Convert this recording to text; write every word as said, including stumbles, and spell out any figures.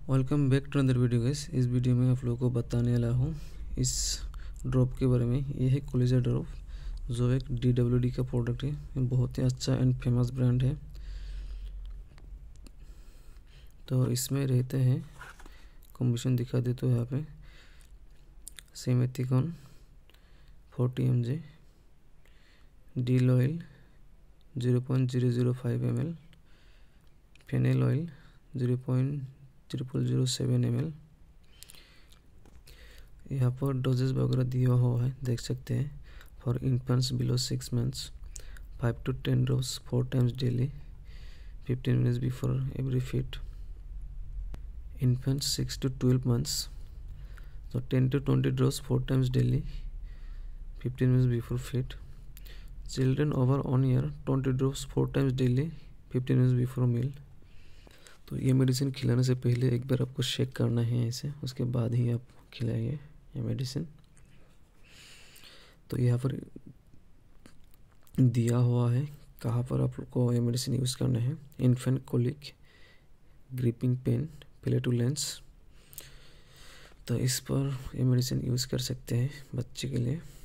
Welcome back to another video guys. इस वीडियो में आप लोगों को बताने वाला हूँ इस ड्रॉप के बारे में। ये है कोलिजा ड्रॉप, जो एक डी डब्ल्यू डी का प्रोडक्ट है। ये बहुत ही अच्छा एंड फेमस ब्रांड है। तो इसमें रहते हैं, कॉम्बिनेशन दिखा दे तो यहाँ पे simethicone forty M G, dill oil zero point zero zero five M L, fennel oil zero point triple zero seven M L. यहाँ पर डोजेस वगैरह दिया हुआ है, देख सकते हैं। For infants below six months, five to ten drops four times daily, fifteen minutes before every feed. Infants six to twelve months, तो ten to twenty drops four times daily, fifteen minutes before feed. Children over one year, twenty drops four times daily, fifteen minutes before meal. तो ये medicine खिलाने से पहले एक बार आपको shake करना है ऐसे, उसके बाद ही आप खिलाइए ये मेडिसिन। तो यहाँ पर दिया हुआ है कहाँ पर आपको ये मेडिसिन यूज़ करना है। Infant colic, griping pain, flatulence. तो इस पर ये मेडिसिन यूज़ कर सकते हैं बच्चे के लिए।